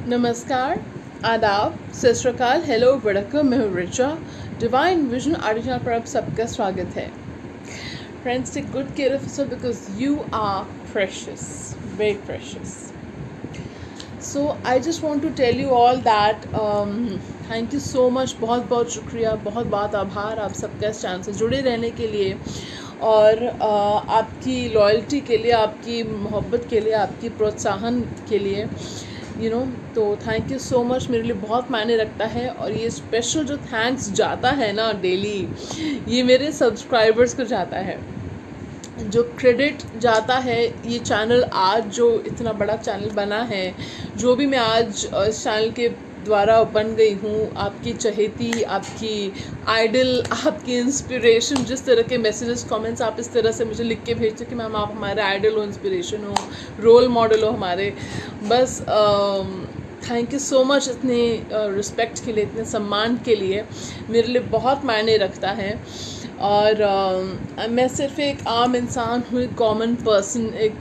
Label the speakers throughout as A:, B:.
A: नमस्कार, आदाब, सत श्री अकाल, हेलो, वड़कम, मैं हूँ Richa. Divine vision art channel पर आप सबका स्वागत है। Friends, take good care of yourself because you are precious, very precious. So I just want to tell you all that thank you so much, बहुत बहुत शुक्रिया, बहुत बहुत आभार आप सबका इस चैनल से जुड़े रहने के लिए और आपकी लॉयल्टी के लिए, आपकी मोहब्बत के लिए, आपकी प्रोत्साहन के लिए तो थैंक यू सो मच। मेरे लिए बहुत मायने रखता है और ये स्पेशल जो थैंक्स जाता है ना डेली, ये मेरे सब्सक्राइबर्स को जाता है। जो क्रेडिट जाता है ये चैनल आज जो इतना बड़ा चैनल बना है, जो भी मैं आज इस चैनल के द्वारा बन गई हूँ, आपकी चहेती, आपकी आइडल, आपकी इंस्पिरेशन, जिस तरह के मैसेजेस कमेंट्स आप इस तरह से मुझे लिख के भेजते कि मैम आप हमारे आइडल हो, इंस्पिरेशन हो, रोल मॉडल हो हमारे, बस थैंक यू सो मच। इतने रिस्पेक्ट के लिए, इतने सम्मान के लिए मेरे लिए बहुत मायने रखता है। और मैं सिर्फ एक आम इंसान हूँ, एक कॉमन पर्सन, एक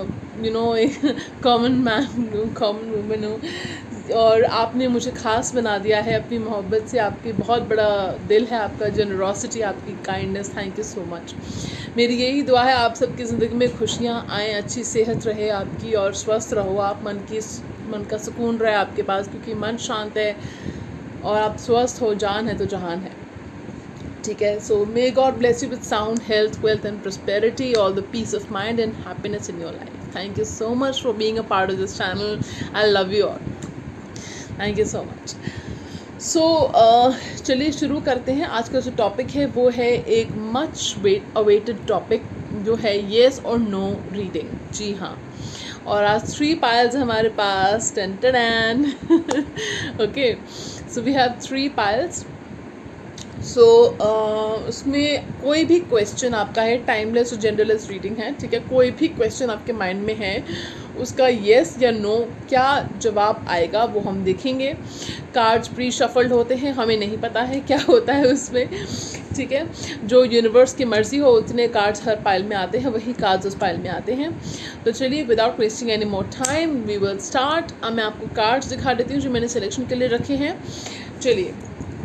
A: एक कॉमन मैन हूँ, कॉमन वूमन हूँ, और आपने मुझे ख़ास बना दिया है अपनी मोहब्बत से। आपकी बहुत बड़ा दिल है, आपका जनरोसिटी, आपकी kindness, thank you so much. मेरी यही दुआ है आप सबकी ज़िंदगी में खुशियाँ आएँ, अच्छी सेहत रहे आपकी और स्वस्थ रहो आप, मन का सुकून रहे आपके पास, क्योंकि मन शांत है और आप स्वस्थ हो, जान है तो जहान है। ठीक है, so may God bless you with sound health, wealth and prosperity, all the peace of mind and happiness in your life. Thank you so much for being a part of this channel. I love you all, thank you so much. So चलिए शुरू करते हैं। आज का जो topic है वो है एक मच अवेटेड टॉपिक, जो है येस और नो रीडिंग। जी हाँ, और आज 3 पायल्स हमारे पास, टन टन okay, so we have 3 piles. So उसमें कोई भी क्वेश्चन आपका है, टाइमलेस और जेंडरलेस रीडिंग है, ठीक है। कोई भी क्वेश्चन आपके माइंड में है, उसका येस या नो क्या जवाब आएगा वो हम देखेंगे। कार्ड्स प्री शफल्ड होते हैं, हमें नहीं पता है क्या होता है उसमें, ठीक है। जो यूनिवर्स की मर्ज़ी हो उतने कार्ड्स हर पाइल में आते हैं, वही कार्ड्स उस पाइल में आते हैं। तो चलिए without wasting any more time we will start. अब मैं आपको कार्ड्स दिखा देती हूँ जो मैंने सिलेक्शन के लिए रखे हैं। चलिए,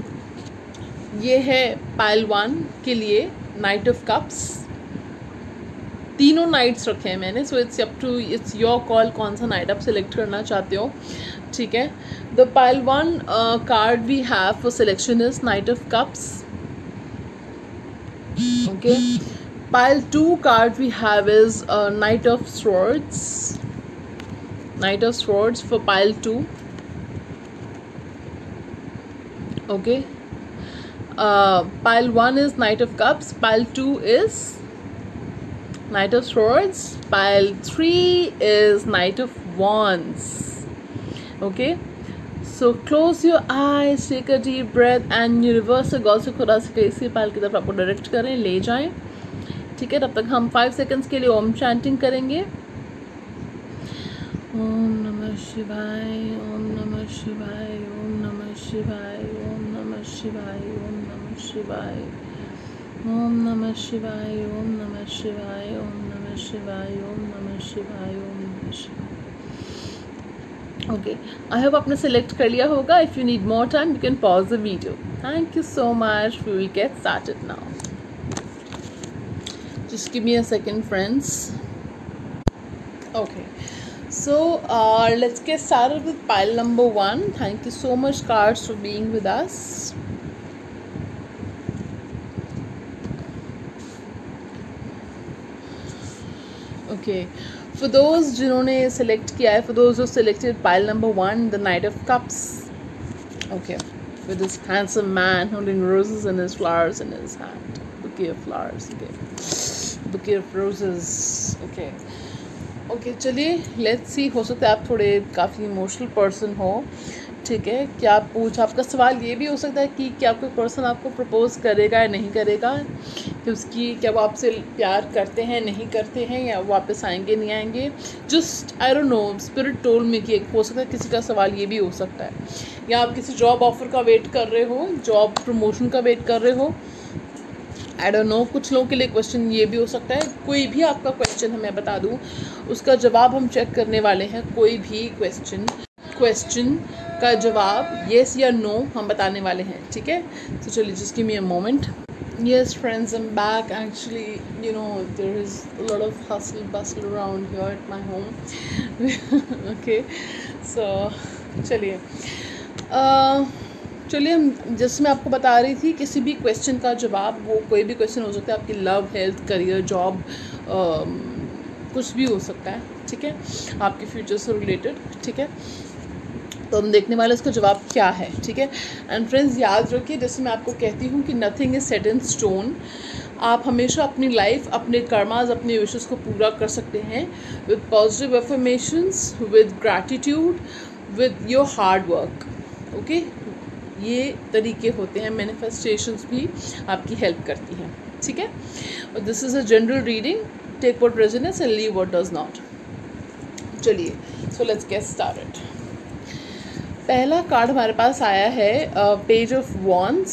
A: ये है पाइल 1 के लिए नाइट ऑफ कप्स। तीनों नाइट्स रखे हैं मैंने, सो इट्स योर कॉल कौन सा नाइट आप सिलेक्ट करना चाहते हो, ठीक है। The pile 1 card we have for selection is knight of cups, okay. Pile 2 card we have is knight of swords, knight of swords for pile 2, okay. Pile 1 is Knight of Cups, Pile 2 is Knight of Swords, Pile 3 is Knight of Wands, okay. So close your eyes, take a deep breath and universal God से खुदा से कैसी pile की तरफ आपको direct करें, ले जाएं, ठीक है। तब तक हम 5 सेकंड्स के लिए ओम चैंटिंग करेंगे। ओम नमः शिवाय, ओम नमः शिवाय, ओम नमः शिवाय, ओम नमः शिवाय, ओम नमः शिवाय, ओम नमः शिवाय, ओम नमः शिवाय, ओम नमः शिवाय, ओम नमः शिवाय, ओम नमः शिवाय। ओके, आई होप आपने सेलेक्ट कर लिया होगा। If you need more time you can pause the video. Thank you so much, we will get started now. Just give me a second friends. Okay, so let's get started with pile number 1. Thank you so much cards for being with us. Okay, for those जिन्होंने select किया है, for those who selected pile number 1, the Knight of Cups, okay, with this handsome man holding roses and his flowers in his hand, bouquet of flowers, okay, bouquet of roses, okay. Okay, चलिए let's see. हो सकता है आप थोड़े काफ़ी emotional person हो, ठीक है। क्या आपका सवाल ये भी हो सकता है कि क्या कोई पर्सन आपको प्रपोज करेगा या नहीं करेगा, कि उसकी क्या वो आपसे प्यार करते हैं, नहीं करते हैं, या वापस आएंगे नहीं आएंगे। Just I don't know, spirit टोल में कि हो सकता है किसी का सवाल ये भी हो सकता है, या आप किसी जॉब ऑफर का वेट कर रहे हो, जॉब प्रमोशन का वेट कर रहे हो, आई डोंट नो। कुछ लोगों के लिए क्वेश्चन ये भी हो सकता है। कोई भी आपका क्वेश्चन है, मैं बता दूं, उसका जवाब हम चेक करने वाले हैं। कोई भी क्वेश्चन क्वेश्चन का जवाब येस या नो हम बताने वाले हैं, ठीक है। तो चलिए, just give me a moment. Yes friends, I'm back. Actually, you know, there is a lot of hustle bustle around here at my home. Okay, so चलिए हम, जैसे मैं आपको बता रही थी, किसी भी क्वेश्चन का जवाब, वो कोई भी क्वेश्चन हो सकता है, आपकी लव, हेल्थ, करियर, जॉब, कुछ भी हो सकता है, ठीक है, आपके फ्यूचर से रिलेटेड, ठीक है। तो हम देखने वाले उसका जवाब क्या है, ठीक है। एंड फ्रेंड्स, याद रखिए, जैसे मैं आपको कहती हूँ कि nothing is set in stone. आप हमेशा अपनी लाइफ, अपने कर्मास, अपने विशेस को पूरा कर सकते हैं with positive affirmations, with gratitude, with your hard work. Okay, ये तरीके होते हैं। मैनिफेस्टेशंस भी आपकी हेल्प करती हैं, ठीक है। और this is a general reading, take what resonates and leave what does not. चलिए, सो लेट्स गेट स्टार्टेड। पहला कार्ड हमारे पास आया है page of wands,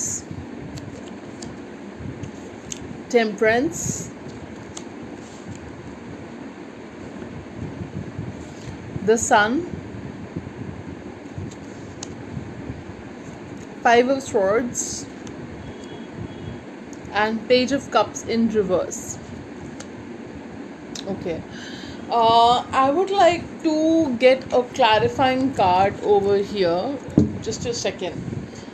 A: temperance, the sun, five of swords and page of cups in reverse. Okay, I would like to get a clarifying card over here. Just a second.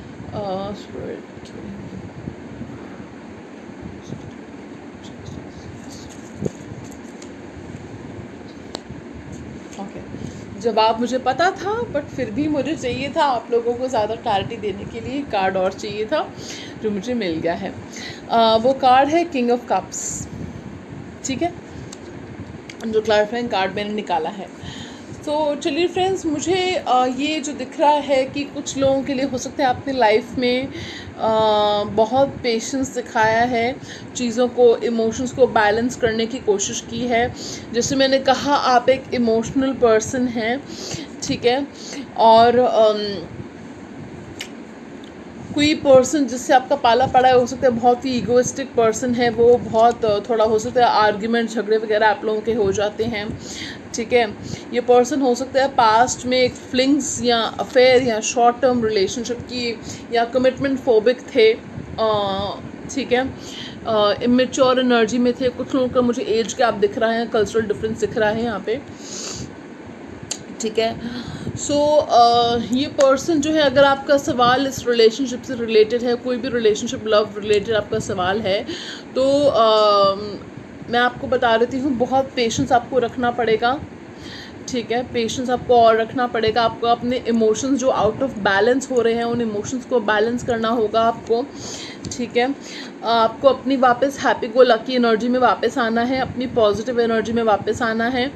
A: Okay. जवाब मुझे पता था, but फिर भी मुझे चाहिए था आप लोगों को ज़्यादा क्लैरिटी देने के लिए कार्ड और चाहिए था, जो मुझे मिल गया है। वो कार्ड है किंग ऑफ कप्स, ठीक है, जो क्लैरिफाइंग कार्ड मैंने निकाला है। तो चलिए फ्रेंड्स, मुझे ये जो दिख रहा है कि कुछ लोगों के लिए हो सकता है आपने लाइफ में बहुत पेशेंस दिखाया है, चीज़ों को, इमोशंस को बैलेंस करने की कोशिश की है। जैसे मैंने कहा, आप एक इमोशनल पर्सन हैं, ठीक है, और कोई पर्सन जिससे आपका पाला पड़ा है, हो सकता है बहुत ही ईगोइस्टिक पर्सन है वो, बहुत थोड़ा हो सकता है आर्ग्यूमेंट, झगड़े वगैरह आप लोगों के हो जाते हैं, ठीक है। ये पर्सन हो सकता है पास्ट में एक फ्लिंग्स या अफेयर या शॉर्ट टर्म रिलेशनशिप की या कमिटमेंट फोबिक थे, ठीक है, इमेच्योर एनर्जी में थे। कुछ लोगों का मुझे एज गैप दिख रहा है, कल्चरल डिफरेंस दिख रहा है यहाँ पे, ठीक है। सो ये पर्सन जो है, अगर आपका सवाल इस रिलेशनशिप से रिलेटेड है, कोई भी रिलेशनशिप, लव रिलेटेड आपका सवाल है, तो मैं आपको बता देती हूँ, बहुत पेशेंस आपको रखना पड़ेगा, ठीक है, पेशेंस आपको और रखना पड़ेगा। आपको अपने इमोशंस जो आउट ऑफ बैलेंस हो रहे हैं, उन इमोशंस को बैलेंस करना होगा आपको, ठीक है। आपको अपनी वापस हैप्पी गो लकी एनर्जी में वापस आना है, अपनी पॉजिटिव एनर्जी में वापस आना है।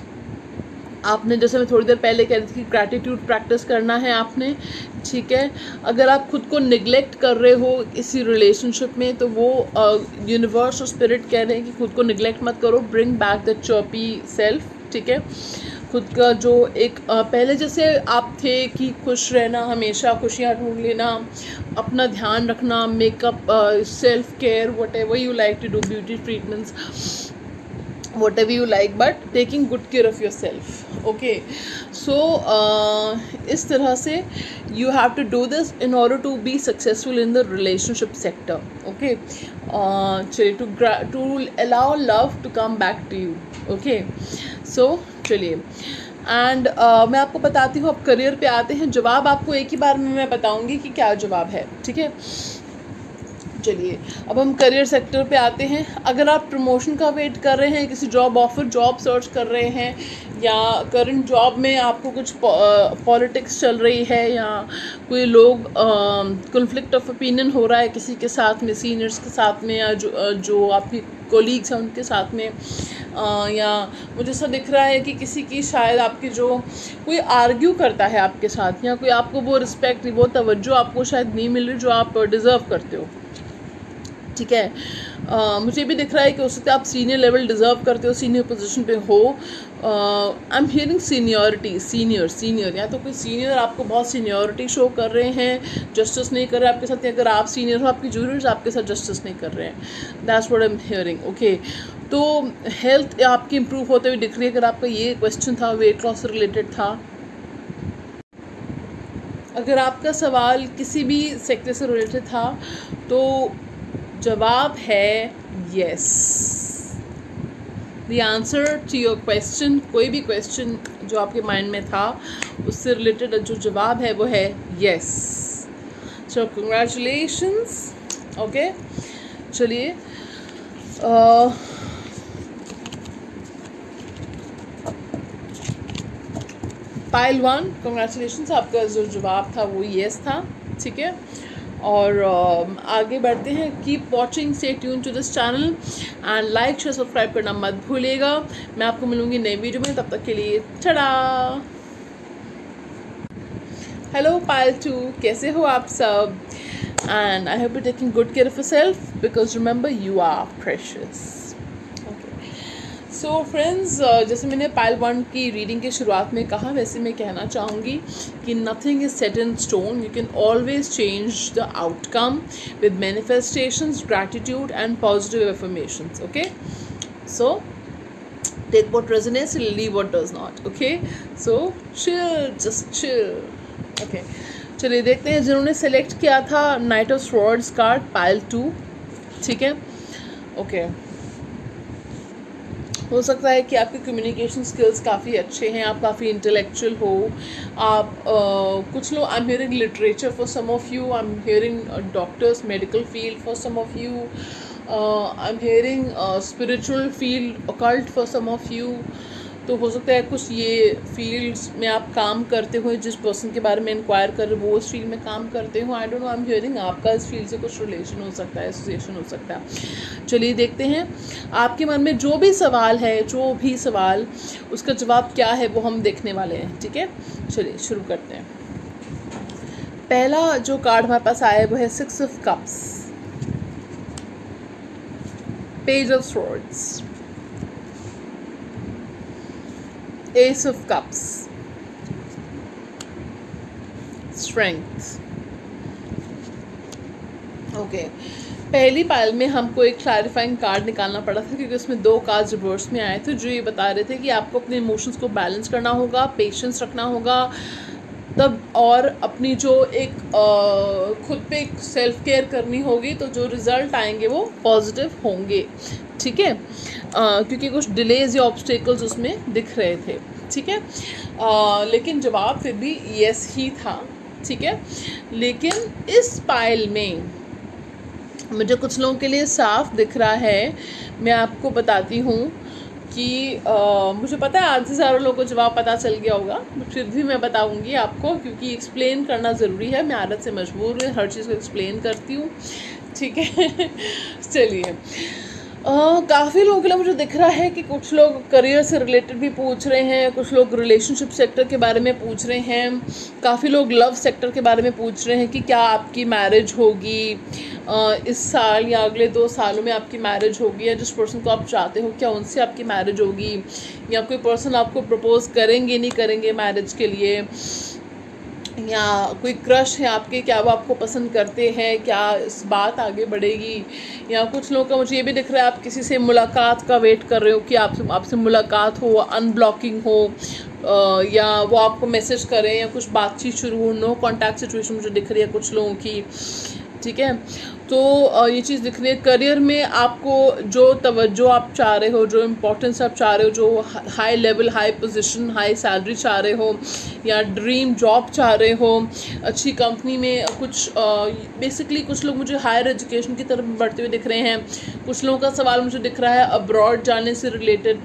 A: आपने, जैसे मैं थोड़ी देर पहले कह रही थी, कि ग्रैटिट्यूड प्रैक्टिस करना है आपने, ठीक है। अगर आप खुद को निगलेक्ट कर रहे हो इसी रिलेशनशिप में, तो वो यूनिवर्स और स्पिरिट कह रहे हैं कि खुद को निगलेक्ट मत करो, bring back the chirpy self, ठीक है। खुद का जो एक पहले जैसे आप थे कि खुश रहना, हमेशा खुशियाँ ढूंढ लेना, अपना ध्यान रखना, makeup, self care, whatever you like to do, beauty treatments, whatever you like, but taking good care of yourself, okay। So इस तरह से you have to do this in order to be successful in the relationship sector, okay। चलिए, to allow love to come back to you, okay। So चलिए, and मैं आपको बताती हूँ, अब करियर पे आते हैं। जवाब आपको एक ही बार में मैं बताऊँगी कि क्या जवाब है, ठीक है। चलिए, अब हम करियर सेक्टर पे आते हैं। अगर आप प्रमोशन का वेट कर रहे हैं, किसी जॉब ऑफर, जॉब सर्च कर रहे हैं, या करंट जॉब में आपको कुछ पॉलिटिक्स चल रही है, या कोई लोग कॉन्फ्लिक्ट ऑफ ओपिनियन हो रहा है किसी के साथ में, सीनियर्स के साथ में, या जो आपकी कोलीग्स हैं उनके साथ में, या मुझे ऐसा दिख रहा है कि किसी की शायद आपकी जो कोई आर्ग्यू करता है आपके साथ, या कोई आपको वो रिस्पेक्ट, वो तवज्जो आपको शायद नहीं मिल रही जो आप डिज़र्व करते हो, ठीक है। मुझे भी दिख रहा है कि हो सकता है आप सीनियर लेवल डिज़र्व करते हो, सीनियर पोजीशन पे हो। I am hearing seniority, senior, या तो कोई सीनियर आपको बहुत सीनियरिटी शो कर रहे हैं, जस्टिस नहीं कर रहे आपके साथ, अगर आप सीनियर हो, आपकी जूनियर्स आपके साथ जस्टिस नहीं कर रहे हैं, that's what I am hearing, okay. तो हेल्थ आपकी इंप्रूव होते हुए दिख रही है, अगर आपका ये क्वेश्चन था, वेट लॉस से रिलेटेड था, अगर आपका सवाल किसी भी सेक्टर से रिलेटेड था तो जवाब है yes. The answer to your question, कोई भी क्वेश्चन जो आपके माइंड में था उससे रिलेटेड जो जवाब है वो है यस। So congratulations. ओके, चलिए पाइल 1, कंग्रेचुलेशंस, आपका जो जवाब था वो येस था। ठीक है, और आगे बढ़ते हैं। Keep watching, stay tune to this channel and like share subscribe करना मत भूलिएगा। मैं आपको मिलूंगी नई वीडियो में, तब तक के लिए टाटा। हेलो पाइल 2, कैसे हो आप सब? And I hope you taking good care of yourself because remember you are precious. So friends, जैसे मैंने पाइल 1 की रीडिंग की शुरुआत में कहा, वैसे मैं कहना चाहूँगी कि nothing is set in stone. You can always change the outcome with manifestations, gratitude and positive affirmations. Okay, so take what resonates, leave what does not. Okay, so chill, just chill. Okay, चलिए देखते हैं जिन्होंने select किया था knight of swords card, pile 2। ठीक है, okay, हो सकता है कि आपके कम्युनिकेशन स्किल्स काफ़ी अच्छे हैं, आप काफ़ी इंटेलेक्चुअल हो। आप कुछ लोग, I am hearing literature for some of you, I am hearing doctors, medical field for some of you, I am hearing spiritual field, occult for some of you. तो हो सकता है कुछ ये फील्ड्स में आप काम करते हो, जिस पर्सन के बारे में इंक्वायर कर रहे हो वो उस फील्ड में काम करते हो। I don't know, I am hearing आपका इस फील्ड से कुछ रिलेशन हो सकता है, एसोसिएशन हो सकता है। चलिए देखते हैं आपके मन में जो भी सवाल है, जो भी सवाल, उसका जवाब क्या है वो हम देखने वाले हैं। ठीक है, चलिए शुरू करते हैं। पहला जो कार्ड हमारे पास आया है वो है 6 of cups, page of swords, Ace of Cups, Strength। Okay, पहली पाइल में हमको एक क्लैरिफाइंग कार्ड निकालना पड़ा था क्योंकि उसमें 2 कार्ड रिवर्स में आए थे जो ये बता रहे थे कि आपको अपने इमोशंस को बैलेंस करना होगा, पेशेंस रखना होगा तब, और अपनी जो एक खुद पे एक सेल्फ केयर करनी होगी, तो जो रिज़ल्ट आएंगे वो पॉजिटिव होंगे। ठीक है, क्योंकि कुछ डिलेज या ऑब्स्टेकल्स उसमें दिख रहे थे। ठीक है, लेकिन जवाब फिर भी यस ही था। ठीक है, लेकिन इस पाइल में मुझे कुछ लोगों के लिए साफ दिख रहा है। मैं आपको बताती हूँ कि मुझे पता है आधे से ज़्यादा लोगों को जवाब पता चल गया होगा, फिर भी मैं बताऊँगी आपको क्योंकि एक्सप्लेन करना ज़रूरी है। मैं आदत से मजबूर हूँ, हर चीज़ को एक्सप्लेन करती हूँ। ठीक है, चलिए काफ़ी लोगों के लिए मुझे दिख रहा है कि कुछ लोग करियर से रिलेटेड भी पूछ रहे हैं, कुछ लोग रिलेशनशिप सेक्टर के बारे में पूछ रहे हैं, काफ़ी लोग लव सेक्टर के बारे में पूछ रहे हैं कि क्या आपकी मैरिज होगी इस साल या अगले 2 सालों में आपकी मैरिज होगी, या जिस पर्सन को आप चाहते हो क्या उनसे आपकी मैरिज होगी, या कोई पर्सन आपको प्रपोज करेंगे नहीं करेंगे मैरिज के लिए, या कोई क्रश है आपके, क्या वो आपको पसंद करते हैं, क्या इस बात आगे बढ़ेगी। या कुछ लोगों का मुझे ये भी दिख रहा है आप किसी से मुलाकात का वेट कर रहे हो कि आपसे मुलाकात हो, अनब्लॉकिंग हो, या वो आपको मैसेज करें या कुछ बातचीत शुरू हो। नो कॉन्टैक्ट सिचुएशन मुझे दिख रही है कुछ लोगों की। ठीक है, तो ये चीज़ दिख रही है। करियर में आपको जो तवज्जो आप चाह रहे हो, जो इम्पोर्टेंस आप चाह रहे हो, जो high level, high position, high salary चाह रहे हो, या ड्रीम जॉब चाह रहे हो, अच्छी कंपनी में कुछ, बेसिकली कुछ लोग मुझे हायर एजुकेशन की तरफ बढ़ते हुए दिख रहे हैं। कुछ लोगों का सवाल मुझे दिख रहा है अब्रॉड जाने से रिलेटेड।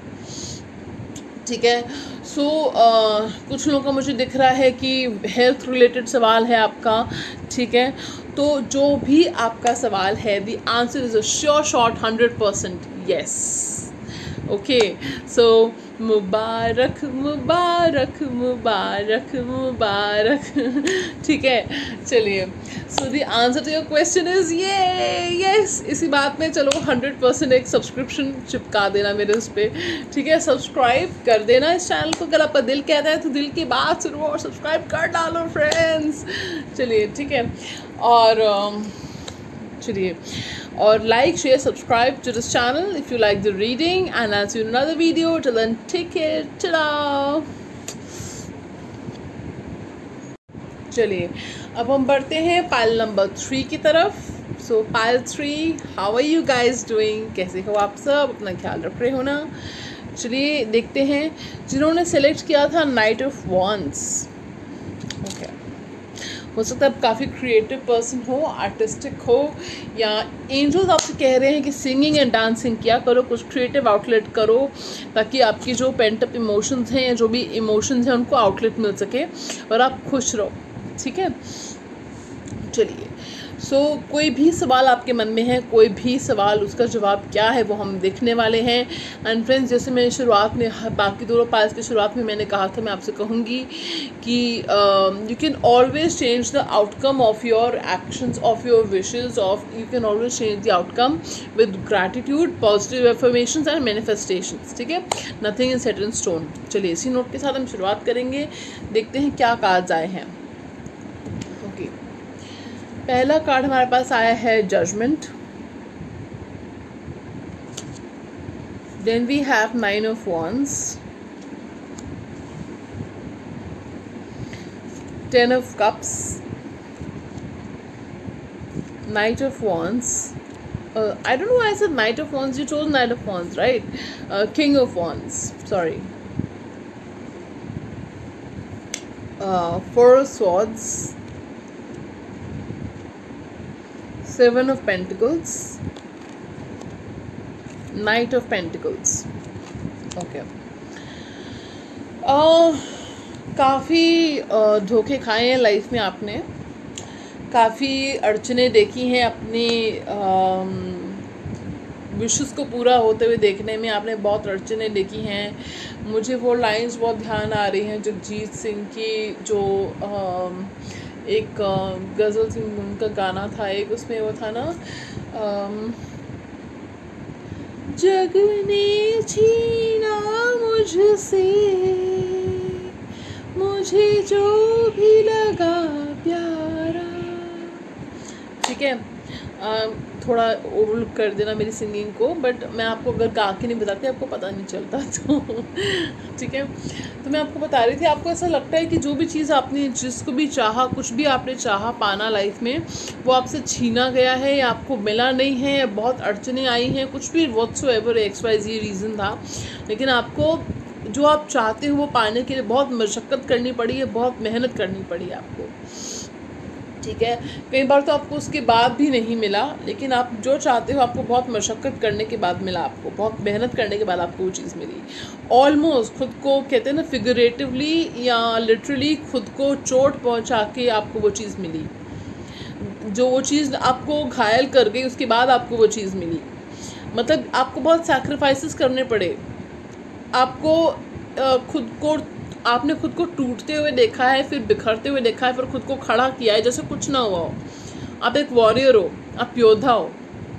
A: ठीक है, सो कुछ लोगों का मुझे दिख रहा है कि हेल्थ रिलेटेड सवाल है आपका। ठीक है, तो जो भी आपका सवाल है, the answer is a sure shot 100% yes. Okay, so मुबारक मुबारक मुबारक मुबारक। ठीक है, चलिए, so the answer to your question is ये यस। इसी बात में चलो 100% एक सब्सक्रिप्शन चिपका देना मेरे उस पर। ठीक है, सब्सक्राइब कर देना इस चैनल को। अगर आपका दिल कहता है तो दिल की बात सुनो और सब्सक्राइब कर डालो फ्रेंड्स। चलिए, ठीक है, और चलिए, और like, share, subscribe to this channel if you like the reading, and I'll see you in another video. Till then, take care. Ta-da! चलिए अब हम बढ़ते हैं पाइल नंबर 3 की तरफ। So pile 3, how are you guys doing, कैसे हो आप सब, अपना ख्याल रख रहे हो ना। चलिए देखते हैं जिन्होंने सेलेक्ट किया था नाइट ऑफ वॉन्ड्स। ओके, हो सकता है आप काफ़ी क्रिएटिव पर्सन हो, आर्टिस्टिक हो, या एंजल्स आपसे कह रहे हैं कि सिंगिंग एंड डांसिंग किया करो, कुछ क्रिएटिव आउटलेट करो ताकि आपकी जो पेंट अप इमोशंस हैं या जो भी इमोशंस हैं उनको आउटलेट मिल सके और आप खुश रहो। ठीक है, चलिए कोई भी सवाल आपके मन में है, कोई भी सवाल, उसका जवाब क्या है वो हम देखने वाले हैं। एंड फ्रेंड्स, जैसे मैंने शुरुआत में बाकी दोनों पाइल्स की शुरुआत में मैंने कहा था, मैं आपसे कहूँगी कि you can always change the outcome of your actions, of your wishes, you can always change the outcome with gratitude, positive affirmations and manifestations. ठीक है, nothing is set in stone. चलिए इसी नोट के साथ हम शुरुआत करेंगे, देखते हैं क्या कार्ड्स आए हैं। पहला कार्ड हमारे पास आया है judgement, then we have 9 of wands, 10 of cups, Knight of wands, I don't know why I said Knight of wands, you chose Knight of wands, right? King of wands, sorry, 4 of swords, 7 of pentacles, Knight of pentacles. Okay, काफ़ी धोखे खाए हैं life में आपने, काफ़ी अड़चने देखी हैं अपनी विशेस को पूरा होते हुए देखने में, आपने बहुत अड़चने देखी हैं। मुझे वो लाइंस बहुत ध्यान आ रही हैं जगजीत सिंह की, जो एक गज़ल सिंह उनका गाना था एक, उसमें वो था ना, जग ने छीना मुझसे मुझे जो भी लगा प्यारा। ठीक है, थोड़ा ओवरलुक कर देना मेरी सिंगिंग को, बट मैं आपको अगर गा के नहीं बताती आपको पता नहीं चलता तो ठीक है, तो मैं आपको बता रही थी, आपको ऐसा लगता है कि जो भी चीज़ आपने जिसको भी चाहा, कुछ भी आपने चाहा पाना लाइफ में, वो आपसे छीना गया है या आपको मिला नहीं है, या बहुत अड़चने आई हैं, कुछ भी व्हाटसोएवर XYZ रीज़न था, लेकिन आपको जो आप चाहते हो वो पाने के लिए बहुत मशक्क़त करनी पड़ी है, बहुत मेहनत करनी पड़ी है आपको। ठीक है, कई बार तो आपको उसके बाद भी नहीं मिला, लेकिन आप जो चाहते हो आपको बहुत मशक्क़त करने के बाद मिला, आपको बहुत मेहनत करने के बाद आपको वो चीज़ मिली। ऑलमोस्ट खुद को कहते हैं ना, फिगरेटिवली या लिटरली खुद को चोट पहुंचा के आपको वो चीज़ मिली, जो वो चीज़ आपको घायल कर गई उसके बाद आपको वो चीज़ मिली। मतलब आपको बहुत सैक्रिफाइसेस करने पड़े, आपको आपने खुद को टूटते हुए देखा है, फिर बिखरते हुए देखा है, फिर खुद को खड़ा किया है जैसे कुछ ना हुआ हो। आप एक वॉरियर हो, आप योद्धा हो।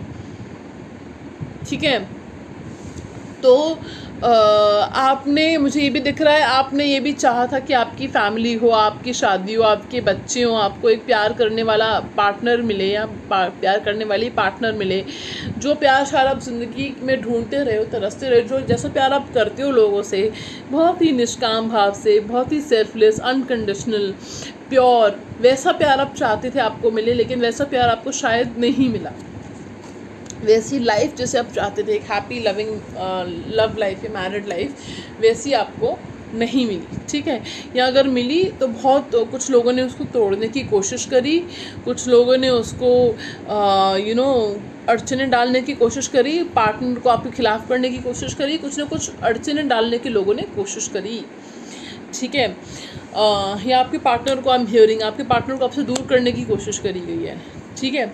A: ठीक है, तो आपने, मुझे ये भी दिख रहा है, आपने ये भी चाहा था कि आपकी फैमिली हो, आपकी शादी हो, आपके बच्चे हो, आपको एक प्यार करने वाला पार्टनर मिले या प्यार करने वाली पार्टनर मिले, जो प्यार शायद आप ज़िंदगी में ढूंढते रहे हो, तरसते रहे, जो जैसा प्यार आप करते हो लोगों से, बहुत ही निष्काम भाव से, बहुत ही सेल्फलेस, अनकंडीशनल, प्योर, वैसा प्यार आप चाहते थे आपको मिले, लेकिन वैसा प्यार आपको शायद नहीं मिला। वैसी लाइफ जैसे आप चाहते थे, एक हैप्पी लविंग लव लाइफ या मैरिड लाइफ, वैसी आपको नहीं मिली। ठीक है, या अगर मिली तो बहुत कुछ लोगों ने उसको तोड़ने की कोशिश करी, कुछ लोगों ने उसको अड़चने डालने की कोशिश करी, पार्टनर को आपके खिलाफ करने की कोशिश करी, कुछ ना कुछ अड़चने डालने की लोगों ने कोशिश करी। ठीक है, या आपके पार्टनर को आई एम हियरिंग, आपके पार्टनर को आपसे दूर करने की कोशिश करी गई है। ठीक है,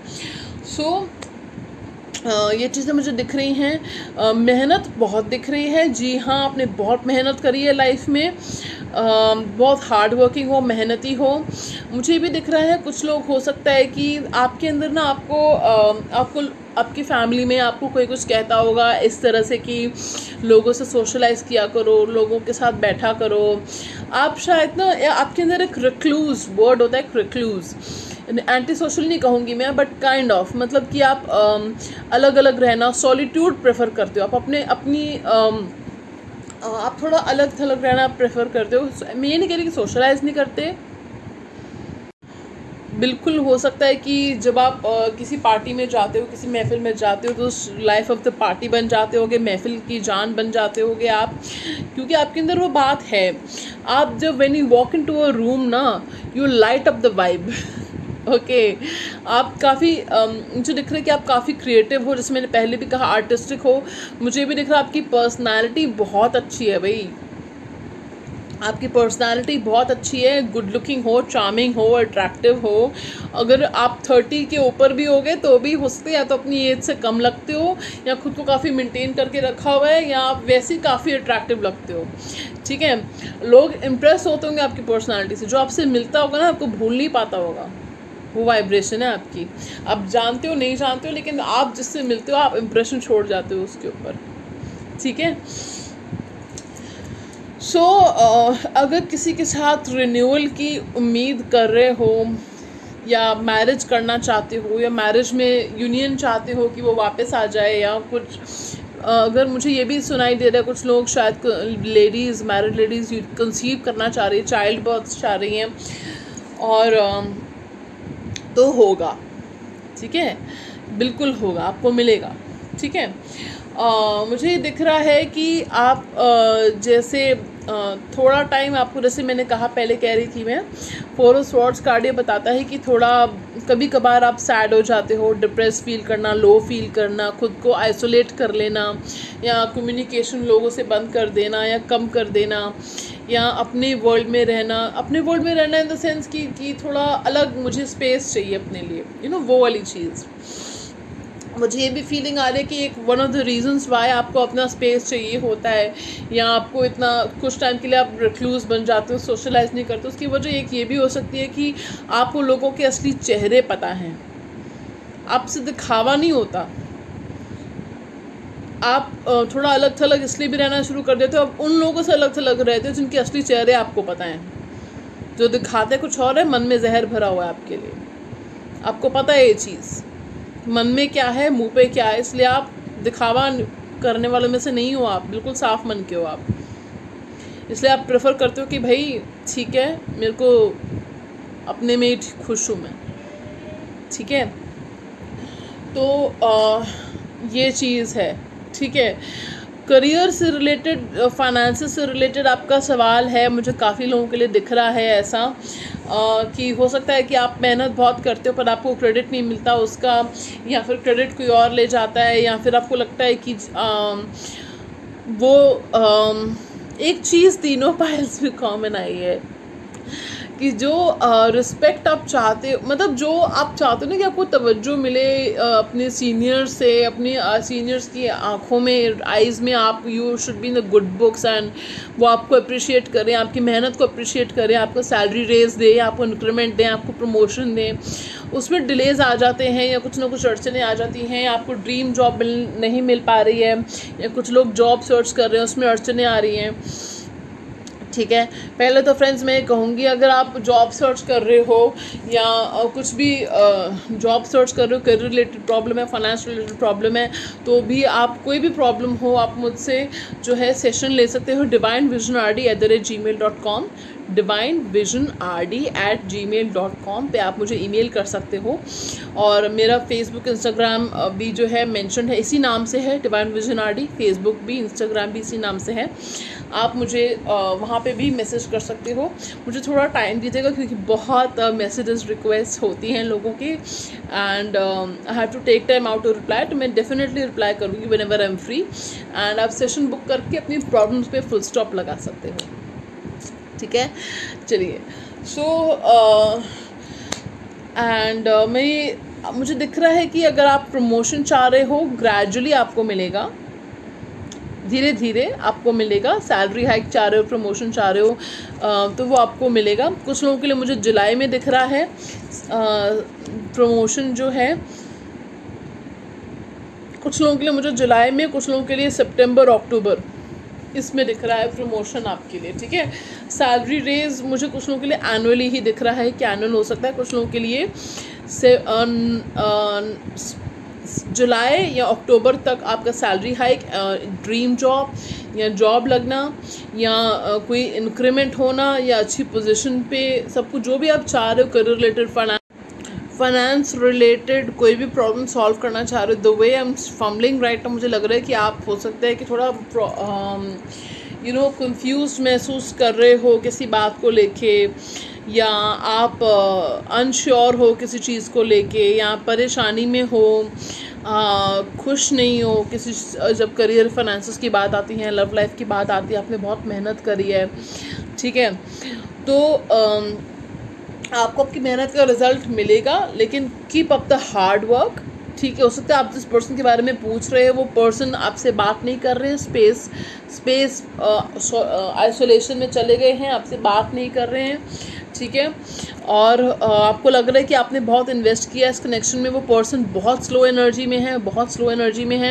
A: ये चीज़ें मुझे दिख रही हैं। मेहनत बहुत दिख रही है, जी हाँ, आपने बहुत मेहनत करी है लाइफ में, बहुत हार्ड वर्किंग हो, मेहनती हो। मुझे भी दिख रहा है कुछ लोग, हो सकता है कि आपके अंदर ना आपको आपकी फैमिली में आपको कोई कुछ कहता होगा इस तरह से कि लोगों से सोशलाइज किया करो, लोगों के साथ बैठा करो। आप शायद ना, आपके अंदर एक रिक्लूज वर्ड होता है, एक रिक्लूज, एंटी सोशल नहीं कहूँगी मैं, बट काइंड ऑफ, मतलब कि आप अलग अलग रहना, सॉलिट्यूड प्रेफर करते हो, आप आप थोड़ा अलग थलग रहना प्रेफर करते हो। मैं ये नहीं कह रही कि सोशलाइज नहीं करते, बिल्कुल हो सकता है कि जब आप किसी पार्टी में जाते हो, किसी महफ़िल में जाते हो, तो उस लाइफ ऑफ द पार्टी बन जाते होगे, महफ़िल की जान बन जाते होगे आप, क्योंकि आपके अंदर वो बात है। आप जब when you walk into a room ना, you light up the vibe. Okay, आप काफ़ी मुझे दिख रहा है कि आप काफ़ी क्रिएटिव हो, जैसे मैंने पहले भी कहा, आर्टिस्टिक हो। मुझे भी दिख रहा है आपकी पर्सनैलिटी बहुत अच्छी है भाई, आपकी पर्सनालिटी बहुत अच्छी है, गुड लुकिंग हो, चार्मिंग हो, अट्रैक्टिव हो। अगर आप 30 के ऊपर भी हो गए तो भी हो सकते, या तो अपनी एज से कम लगते हो, या खुद को काफ़ी मेंटेन करके रखा हुआ है, या आप वैसे ही काफ़ी अट्रैक्टिव लगते हो। ठीक है, लोग इम्प्रेस होते होंगे आपकी पर्सनालिटी से, जो आपसे मिलता होगा ना आपको भूल नहीं पाता होगा, वो वाइब्रेशन है आपकी। आप जानते हो नहीं जानते हो, लेकिन आप जिससे मिलते हो आप इम्प्रेशन छोड़ जाते हो उसके ऊपर। ठीक है, सो अगर किसी के साथ रिन्यूअल की उम्मीद कर रहे हो, या मैरिज करना चाहते हो, या मैरिज में यूनियन चाहते हो कि वो वापस आ जाए, या कुछ अगर मुझे ये भी सुनाई दे रहा है कुछ लोग शायद लेडीज़, मैरिड लेडीज़ कंसीव करना चाह रही है, चाइल्ड बर्थ चाह रही हैं, और तो होगा। ठीक है, बिल्कुल होगा, आपको मिलेगा। ठीक है, मुझे दिख रहा है कि आप जैसे थोड़ा टाइम आपको, जैसे मैंने कहा पहले कह रही थी मैं, 4 ऑफ स्वॉर्ड्स कार्ड ये बताता है कि थोड़ा कभी कभार आप सैड हो जाते हो, डिप्रेस फील करना, लो फील करना, खुद को आइसोलेट कर लेना, या कम्युनिकेशन लोगों से बंद कर देना या कम कर देना, या अपने वर्ल्ड में रहना इन द सेंस कि थोड़ा अलग मुझे स्पेस चाहिए अपने लिए, वो वाली चीज़। मुझे ये भी फीलिंग आ रही है कि एक one of the reasons why आपको अपना स्पेस चाहिए होता है, या आपको इतना कुछ टाइम के लिए आप रिक्लूज बन जाते हो, सोशलाइज नहीं करते, उसकी वजह एक ये भी हो सकती है कि आपको लोगों के असली चेहरे पता हैं, आपसे दिखावा नहीं होता। आप थोड़ा अलग थलग इसलिए भी रहना शुरू कर देते हो, अब उन लोगों से अलग थलग रहते हो जिनके असली चेहरे आपको पता हैं, जो दिखाते कुछ और है, मन में जहर भरा हुआ है आपके लिए। आपको पता है ये चीज़, मन में क्या है, मुंह पे क्या है, इसलिए आप दिखावा करने वालों में से नहीं हो, आप बिल्कुल साफ मन के हो आप। इसलिए आप प्रेफर करते हो कि भाई ठीक है, मेरे को अपने में ही खुश हूँ मैं। ठीक है, तो ये चीज़ है। ठीक है, करियर से रिलेटेड, फाइनेंस से रिलेटेड आपका सवाल है, मुझे काफ़ी लोगों के लिए दिख रहा है ऐसा कि हो सकता है कि आप मेहनत बहुत करते हो पर आपको क्रेडिट नहीं मिलता उसका, या फिर क्रेडिट कोई और ले जाता है, या फिर आपको लगता है कि वो एक चीज़ तीनों पाइल्स में कॉमन आई है कि जो रिस्पेक्ट आप चाहते हो, मतलब जो आप चाहते हो ना कि आपको तवज्जो मिले अपने सीनियर से, अपने सीनियर्स की आंखों में, आइज़ में, आप you should be in the good books, and वो आपको अप्रिशिएट करें, आपकी मेहनत को अप्रिशिएट करें, आपको सैलरी रेज दें, आपको इंक्रीमेंट दें, आपको प्रमोशन दें। उसमें डिलेज़ आ जाते हैं, या कुछ ना कुछ अड़चनें आ जाती हैं, आपको ड्रीम जॉब नहीं मिल पा रही है, या कुछ लोग जॉब सर्च कर रहे हैं उसमें अड़चनें आ रही हैं। ठीक है, पहले तो फ्रेंड्स मैं कहूँगी, अगर आप जॉब सर्च कर रहे हो, या कुछ भी जॉब सर्च कर रहे हो, करियर रिलेटेड प्रॉब्लम है, फाइनेंस रिलेटेड प्रॉब्लम है, तो भी आप कोई भी प्रॉब्लम हो, आप मुझसे जो है सेशन ले सकते हो divinevisionrd@gmail.com, divinevisionrd@gmail.com पे आप मुझे ईमेल कर सकते हो। और मेरा फेसबुक, इंस्टाग्राम भी जो है मेंशन है, इसी नाम से है, डिवाइन विजन RD। फेसबुक भी, इंस्टाग्राम भी इसी नाम से है। आप मुझे वहाँ पे भी मैसेज कर सकते हो। मुझे थोड़ा टाइम दीजिएगा क्योंकि बहुत मैसेजेस रिक्वेस्ट होती हैं लोगों की, and I have to take time out to reply. तो मैं डेफिनेटली रिप्लाई करूँगी whenever I am free, and आप सेशन बुक करके अपनी प्रॉब्लम्स पे फुल स्टॉप लगा सकते हो। ठीक है, चलिए। सो एंड मुझे दिख रहा है कि अगर आप प्रमोशन चाह रहे हो, ग्रेजुअली आपको मिलेगा, धीरे धीरे आपको मिलेगा। सैलरी हाइक चाह रहे हो, प्रमोशन चाह रहे हो, तो वो आपको मिलेगा। कुछ लोगों के लिए मुझे जुलाई में दिख रहा है प्रमोशन जो है, कुछ लोगों के लिए मुझे जुलाई में, कुछ लोगों के लिए सितंबर अक्टूबर, इसमें दिख रहा है प्रमोशन आपके लिए। ठीक है, सैलरी रेज मुझे कुछ लोगों के लिए एनुअली ही दिख रहा है कि एनुअल हो सकता है, कुछ लोगों के लिए से जुलाई या अक्टूबर तक आपका सैलरी हाइक, ड्रीम जॉब या जॉब लगना, या कोई इंक्रीमेंट होना, या अच्छी पोजीशन पे, सब कुछ जो भी आप चाह रहे हो, career related, finance, finance related कोई भी प्रॉब्लम सॉल्व करना चाह रहे हो, the way I am fumbling right ना, मुझे लग रहा है कि आप हो सकता है कि थोड़ा कंफ्यूज महसूस कर रहे हो किसी बात को लेके, या आप अनश्योर हो किसी चीज़ को लेके, या परेशानी में हो, खुश नहीं हो किसी, जब करियर फाइनेंसेस की बात आती है, लव लाइफ की बात आती है, आपने बहुत मेहनत करी है, ठीक है, तो आपको आपकी मेहनत का रिजल्ट मिलेगा, लेकिन keep up the hard work, ठीक है। हो सकता है आप जिस पर्सन के बारे में पूछ रहे हैं वो पर्सन आपसे बात नहीं कर रहे हैं, स्पेस आइसोलेशन में चले गए हैं, आपसे बात नहीं कर रहे हैं, ठीक है, और आपको लग रहा है कि आपने बहुत इन्वेस्ट किया इस कनेक्शन में, वो पर्सन बहुत स्लो एनर्जी में है,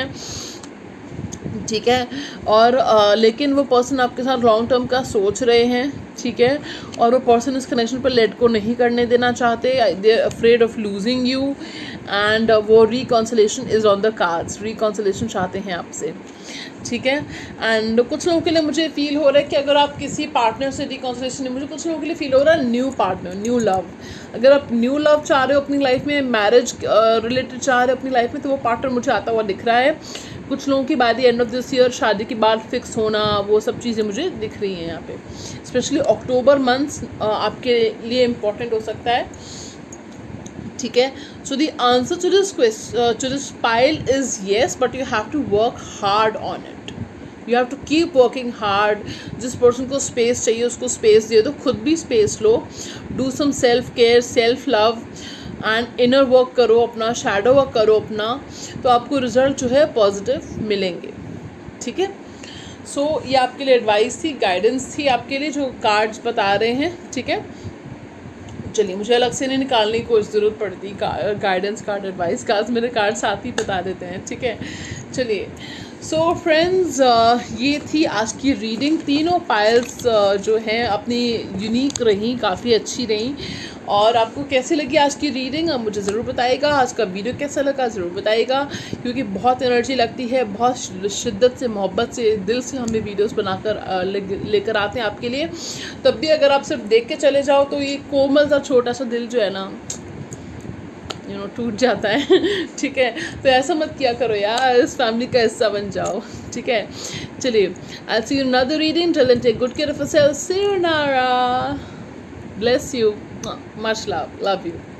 A: ठीक है, और लेकिन वो पर्सन आपके साथ लॉन्ग टर्म का सोच रहे हैं, ठीक है, और वो पर्सन इस कनेक्शन पर लेट को नहीं करने देना चाहते, they are afraid of losing you, and वो reconciliation is on the cards, reconciliation चाहते हैं आपसे, ठीक है। एंड कुछ लोगों के लिए मुझे फील हो रहा है कि अगर आप किसी पार्टनर से रिकॉन्सिलेशन नहीं, मुझे कुछ लोगों के लिए फील हो रहा है न्यू पार्टनर, न्यू लव, अगर आप न्यू लव चाह रहे हो अपनी लाइफ में, मैरिज रिलेटेड चाह रहे हो अपनी लाइफ में, तो वो पार्टनर मुझे आता हुआ दिख रहा है। कुछ लोगों की by the end of this year शादी की बात फिक्स होना, वो सब चीज़ें मुझे दिख रही हैं यहाँ पे, स्पेशली अक्टूबर मंथ्स आपके लिए इम्पोर्टेंट हो सकता है, ठीक है। So the answer to this pile is yes, but you have to work hard on it, you have to keep working hard. जिस पर्सन को स्पेस चाहिए उसको स्पेस दे दो, खुद भी स्पेस लो, do some self care, self love and inner work करो अपना, शैडो वर्क करो अपना, तो आपको रिजल्ट जो है पॉजिटिव मिलेंगे, ठीक है। सो ये आपके लिए एडवाइस थी, गाइडेंस थी आपके लिए, जो कार्ड्स बता रहे हैं, ठीक है। चलिए, मुझे अलग से नहीं निकालने की कोई ज़रूरत पड़ती, गाइडेंस कार्ड, एडवाइस कार्ड मेरे कार्ड साथ ही बता देते हैं, ठीक है। चलिए, सो फ्रेंड्स, ये थी आज की रीडिंग। तीनों पाइल्स जो हैं अपनी यूनिक रही, काफ़ी अच्छी रही, और आपको कैसी लगी आज की रीडिंग मुझे ज़रूर बताइएगा। आज का वीडियो कैसा लगा ज़रूर बताइएगा, क्योंकि बहुत एनर्जी लगती है, बहुत शिद्दत से, मोहब्बत से, दिल से हम ये वीडियोस बनाकर लेकर आते हैं आपके लिए। तब भी अगर आप सिर्फ देख के चले जाओ तो ये कोमल सा छोटा सा दिल जो है ना, टूट जाता है, ठीक है। तो ऐसा मत किया करो यार, इस फैमिली का हिस्सा बन जाओ, ठीक है। चलिए, I'll see you in another reading. Till then, take good care of yourself. See you, Nara. Bless you. Much love. Love you.